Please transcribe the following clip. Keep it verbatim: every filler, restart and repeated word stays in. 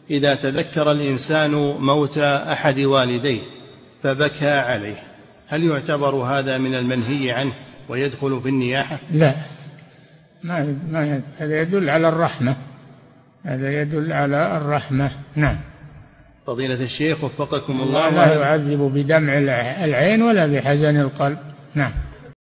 إذا تذكر الإنسان موت أحد والديه فبكى عليه، هل يعتبر هذا من المنهي عنه ويدخل في النياحة؟ لا، ما ما هذا يدل على الرحمة، هذا يدل على الرحمة. نعم. فضيلة الشيخ وفقكم الله. لا يعذب بدمع العين ولا بحزن القلب. نعم.